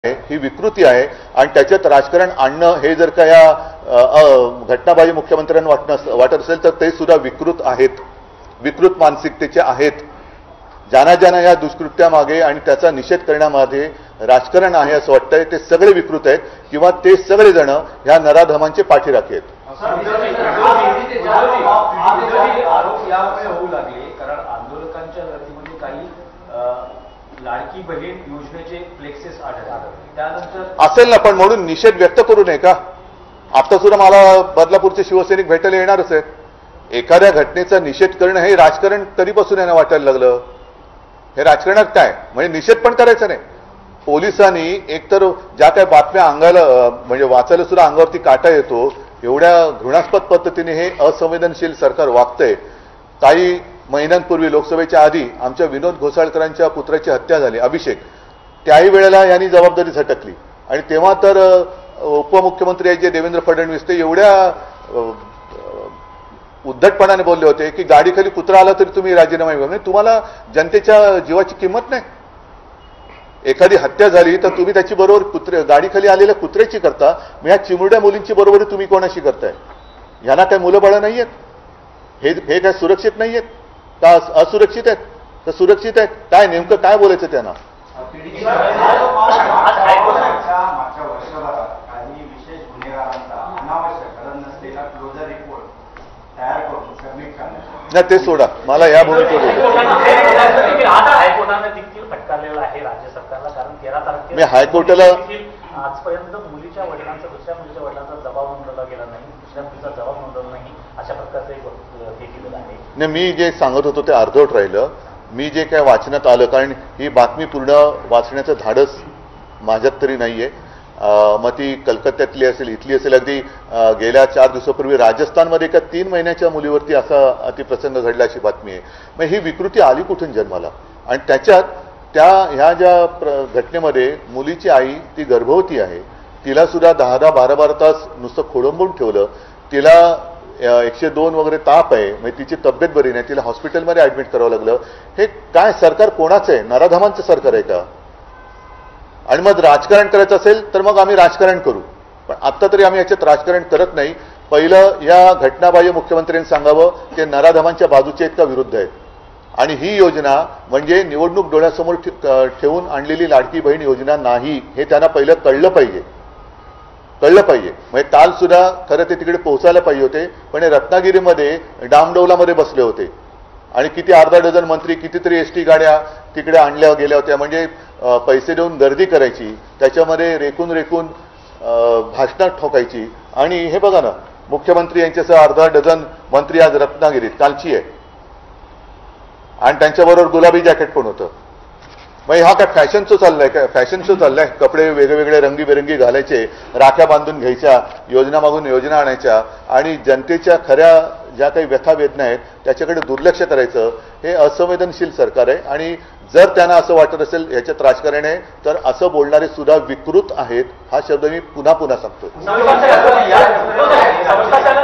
ही विकृती आहे आणि त्याच्यात राजकारण आणणं हे जर का या घटनाबाजी मुख्यमंत्र्यांना वाटत असेल तर ते सुद्धा विकृत आहेत, विकृत मानसिकतेचे आहेत. ज्यांना ज्यांना या दुष्कृत्यामागे आणि त्याचा निषेध करण्यामध्ये राजकारण आहे असं वाटतंय ते सगळे विकृत आहेत किंवा ते सगळे जण ह्या नराधमांचे पाठीराखे आहेत. होऊ लागले कारण आंदोलकांच्या गर्दीमध्ये काही लाडकी बहीण योजनेचे फ्लेक्सेस आढळले. त्यानंतर असेल ना, पण म्हणून निषेध व्यक्त करू नये का? आता सुद्धा मला बदलापूरचे शिवसैनिक भेटायला येणारच आहेत. एखाद्या घटनेचा निषेध करणं हे राजकारण कधीपासून यांना वाटायला लागलं? हे राजकारणात काय म्हणजे निषेध पण करायचा नाही. पोलिसांनी एकतर ज्या काही बातम्या अंगाला म्हणजे वाचायला सुद्धा अंगावरती काटा येतो, एवढ्या घृणास्पद पद्धतीने हे असंवेदनशील सरकार वागतंय. काही महिन्यांपूर्वी लोकसभेच्या आधी आमच्या विनोद घोसाळकरांच्या पुत्राची हत्या झाली, अभिषेक. त्याही वेळेला यांनी जबाबदारी झटकली आणि तेव्हा तर उपमुख्यमंत्री आहेत जे देवेंद्र फडणवीस ते एवढ्या उद्धटपणाने बोलले होते की गाडीखाली कुत्रा आला तरी तुम्ही राजीनामा घेऊ. तुम्हाला जनतेच्या जीवाची किंमत नाही. एखादी हत्या झाली तर तुम्ही त्याची बरोबर गाडीखाली आलेल्या कुत्र्याची करता, मग ह्या चिमुरड्या मुलींची बरोबरी तुम्ही कोणाशी करताय? ह्यांना काय मुलं बाळं नाहीयेत? हे काय सुरक्षित नाहीयेत का? असुरक्षित आहेत तर सुरक्षित आहेत? काय नेमकं काय बोलायचं त्यांना? मागच्या वर्षभरात काही विशेष गुन्हेगारांचा अनावश्यक गरज नसलेला क्लोजर रिपोर्ट तयार करून सबमिट करण्यात नाही, ते सोडा, मला या भूमिकेवर आता हायकोर्टाने देखील फटकारलेला आहे राज्य सरकारला. कारण 13 तारखेला मी हायकोर्टाला आजपर्यंत मुलीच्या वडिलांचा दुसऱ्या मुलीच्या वडिलांचा जबाब नोंदवला गेला नाही, दुसऱ्या मुलीचा जबाब नोंदवला नाही, अशा प्रकारचं हे केलेलं आहे. नाही, मी जे सांगत होतो ते अर्धवट राहिलं. मी जे काय वाचण्यात आलं, कारण ही बातमी पूर्ण वाचण्याचं धाडस माझ्यात तरी नाहीये. मग ती कलकत्त्यातली असेल, इथली असेल. अगदी गेल्या 4 दिवसापूर्वी राजस्थानमध्ये एका 3 महिन्याच्या मुलीवरती असा अतिप्रसंग घडला अशी बातमी आहे. मग ही विकृती आली कुठून जन्माला? आणि त्याच्यात ह्या ज्या घटनेमध्ये मुलीची आई ती गर्भवती आहे, तिला सुद्धा 10-12 तास नुसतं खोडंबून ठेवलं. तिला 102 वगैरे ताप आहे, म्हणजे तिची तब्येत बरी नाही, तिला हॉस्पिटलमध्ये ऍडमिट करावं लागलं. हे काय सरकार कोणाचं आहे? नराधमांचं सरकार आहे का? आणि मग राजकारण करायचं असेल तर मग आम्ही राजकारण करू, पण आत्ता तरी आम्ही याच्यात राजकारण करत नाही. पहिलं या घटनाबाह्य मुख्यमंत्र्यांनी सांगावं ते नराधमांच्या बाजूचे आहेत का विरुद्ध आहेत. आणि ही योजना म्हणजे निवडणूक डोळ्यासमोर ठेवून आणलेली लाडकी बहीण योजना नाही, हे त्यांना पहिलं कळलं पाहिजे. म्हणजे ताल सुद्धा खरं ते तिकडे पोहोचायला पाहिजे होते, पण रत्नागिरीमध्ये डामडौलामध्ये बसले होते आणि किती अर्धा डझन मंत्री, कितीतरी ST गाड्या तिकडे आणल्या गेल्या होत्या. म्हणजे पैसे देऊन गर्दी करायची, त्याच्यामध्ये रेकून भाषणात ठोकायची. आणि हे बघा ना, मुख्यमंत्री यांच्यासह अर्धा डझन मंत्री आज रत्नागिरीत कालची आहे आणि त्यांच्याबरोबर गुलाबी जॅकेट पण होतं. मग हा काय फॅशन शो चाललाय? काय फॅशन शो चाललाय? कपडे वेगवेगळे रंगीबेरंगी घालायचे, राख्या बांधून घ्यायच्या, योजना मागून योजना आणायच्या आणि जनतेच्या खऱ्या ज्या काही व्यथा वेदना आहेत त्याच्याकडे दुर्लक्ष करायचं. हे असंवेदनशील सरकार आहे. आणि जर त्यांना असं वाटत असेल याच्यात राजकारण आहे तर असं बोलणारे सुद्धा विकृत आहेत. हा शब्द मी पुन्हा सांगतो.